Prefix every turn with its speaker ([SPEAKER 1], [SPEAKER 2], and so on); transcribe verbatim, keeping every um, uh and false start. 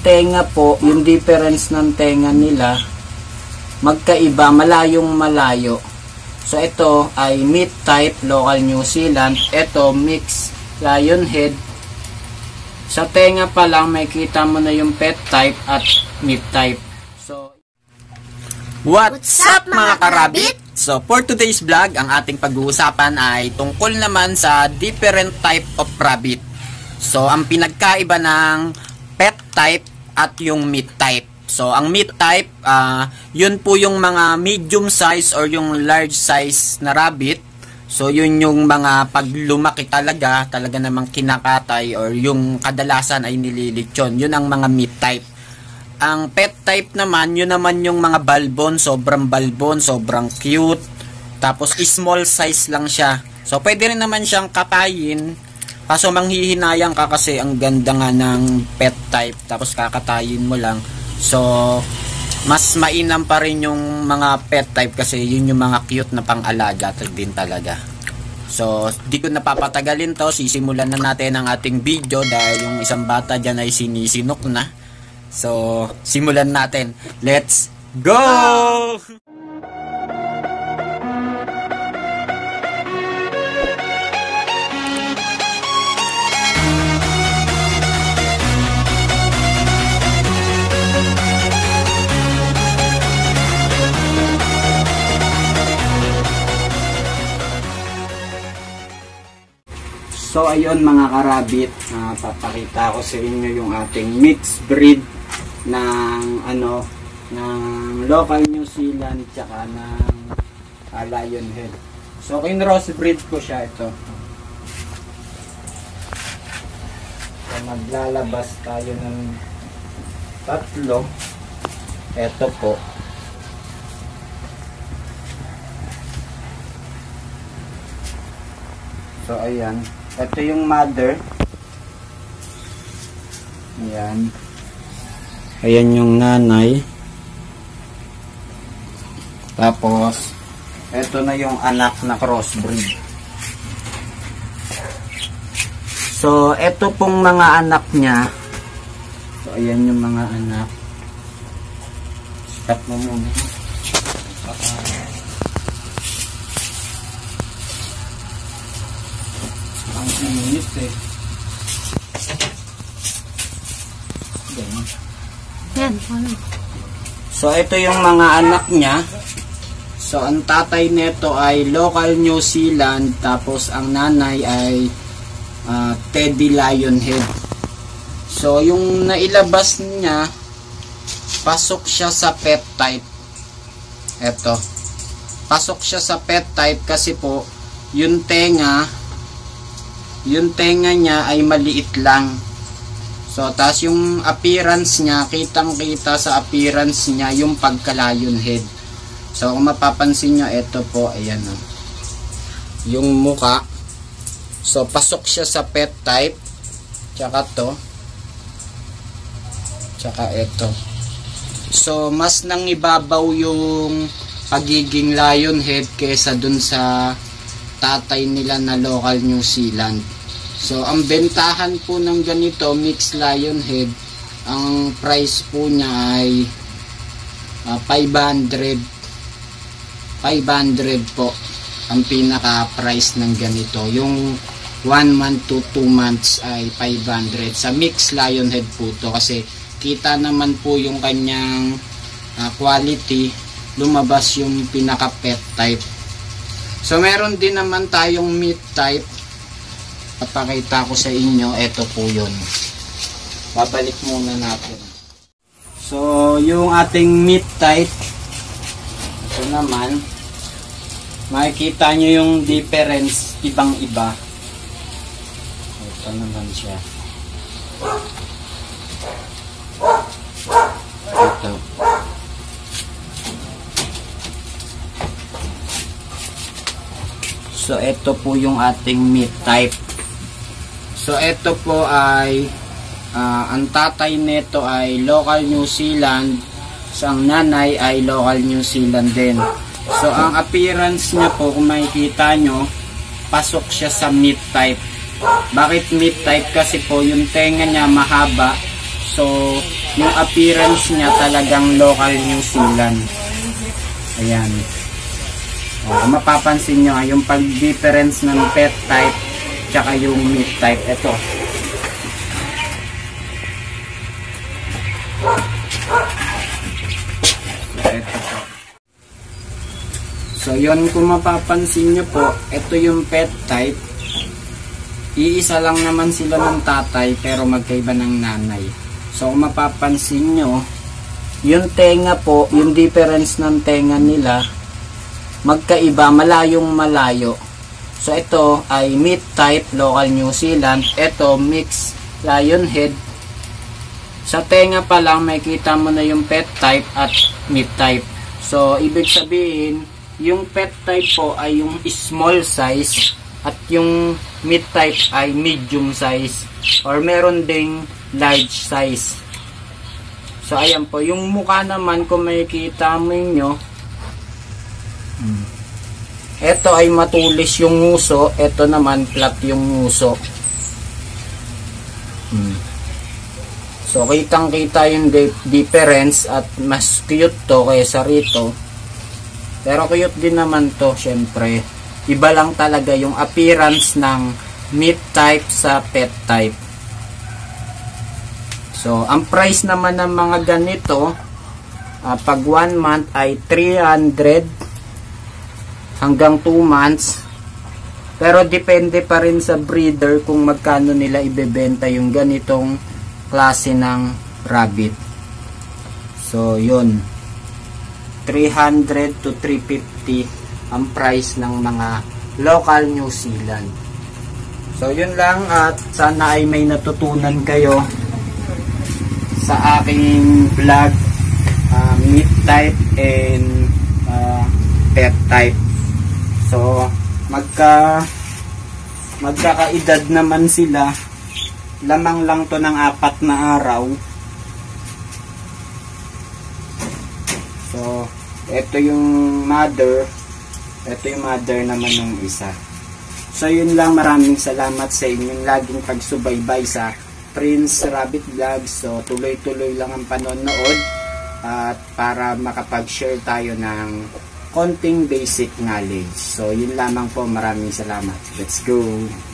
[SPEAKER 1] Tenga po, yung difference ng tenga nila, magkaiba, malayong malayo. So ito ay meat type, local New Zealand. Ito mixed lion head. Sa tenga pa lang, may kita mo na yung pet type at meat type. So,
[SPEAKER 2] what's up mga karabit? So for today's vlog, ang ating pag-uusapan ay tungkol naman sa different type of rabbit. So ang pinagkaiba ng pet type at yung meat type. So ang meat type, uh, yun po yung mga medium size or yung large size na rabbit. So yun yung mga pag lumaki talaga, talaga namang kinakatay or yung kadalasan ay nililitsyon. Yun ang mga meat type. Ang pet type naman, yun naman yung mga balbon, sobrang balbon, sobrang cute. Tapos small size lang siya. So pwede rin naman siyang katayin. Kaso manghihinayang ka kasi ang ganda nga ng pet type. Tapos kakatayin mo lang. So mas mainam pa rin yung mga pet type kasi yun yung mga cute na pang-alaga din talaga. So di ko napapatagalin to, sisimulan na natin ang ating video dahil yung isang bata dyan ay sinisinok na. So simulan natin. Let's go!
[SPEAKER 1] So ayun mga karabit, uh, papakita ko sa inyo yung ating mixed breed ng ano ng local New Zealand tsaka ng uh, lion head. So kin-cross breed ko siya ito. So maglalabas tayo ng tatlo. Ito po. So ayan. Ito yung mother. Ayan. Ayan yung nanay. Tapos, ito na yung anak na crossbreed. So, ito pong mga anak niya. So, ayan yung mga anak. Stop mo muna. Ang init eh.
[SPEAKER 2] Yan.
[SPEAKER 1] So ito yung mga anak niya. So ang tatay nito ay local New Zealand, tapos ang nanay ay uh, Teddy Lionhead. So yung nailabas niya, pasok siya sa pet type. Ito. Pasok siya sa pet type kasi po yung tenga yung tenga niya ay maliit lang. So, tas yung appearance niya, kitang-kita sa appearance niya yung pagka-lion head. So, kung mapapansin nyo, ito po, ayan o. Yung muka. So, pasok siya sa pet type. Tsaka to. Tsaka ito. So, mas nang ibabaw yung pagiging lion head kesa dun sa tatay nila na local New Zealand. So ang bentahan po ng ganito mixed lion head, ang price po niya ay uh, five hundred po ang pinaka price ng ganito. Yung one month to two months ay five hundred. Sa mixed lion head po to kasi kita naman po yung kanyang uh, quality, lumabas yung pinaka pet type. So meron din naman tayong meat type. Papakita ko sa inyo, ito po yun. Babalik muna natin. So yung ating meat type, ito naman, makikita nyo yung difference, ibang iba. Ito naman siya. Ito. So, ito po yung ating meat type. So, ito po ay, uh, ang tatay nito ay local New Zealand. So, ang nanay ay local New Zealand din. So, ang appearance niya po, kung makikita nyo, pasok siya sa meat type. Bakit meat type? Kasi po, yung tenga niya mahaba. So, yung appearance niya talagang local New Zealand. Ayan. O, kung mapapansin nyo, yung pag-difference ng pet type tsaka yung meat type, ito. Ito po. So, yun, kung mapapansin nyo po, ito yung pet type. Iisa lang naman sila ng tatay, pero magkaiba ng nanay. So, kung mapapansin nyo, yung tenga po, yung difference ng tenga nila, magkaiba, malayong malayo. So, ito ay meat type, local New Zealand. Ito, mixed lion head. Sa tenga pa lang, makikita mo na yung pet type at meat type. So, ibig sabihin, yung pet type po ay yung small size at yung meat type ay medium size or meron ding large size. So, ayan po. Yung mukha naman, kung makikita mo nyo, hmm. ito ay matulis yung nguso. Ito naman, flat yung nguso. Hmm. So, kitang-kita yung difference at mas cute to kaysa rito. Pero cute din naman to, syempre. Iba lang talaga yung appearance ng meat type sa pet type. So, ang price naman ng mga ganito, uh, pag one month ay three hundred hanggang two months. Pero depende pa rin sa breeder kung magkano nila ibebenta yung ganitong klase ng rabbit. So, yun. three hundred to three fifty ang price ng mga local New Zealand. So, yun lang at sana ay may natutunan kayo sa aking vlog, uh, meat type and uh, pet type. So, magka magkakaedad naman sila. Lamang lang to ng apat na araw. So, ito yung mother. Ito yung mother naman ng isa. So, yun lang. Maraming salamat sa inyong laging pagsubaybay sa Prince Rabbit Vlog. So, tuloy-tuloy lang ang panonood at para makapag-share tayo ng konting basic knowledge. So, yun lamang po. Maraming salamat. Let's go!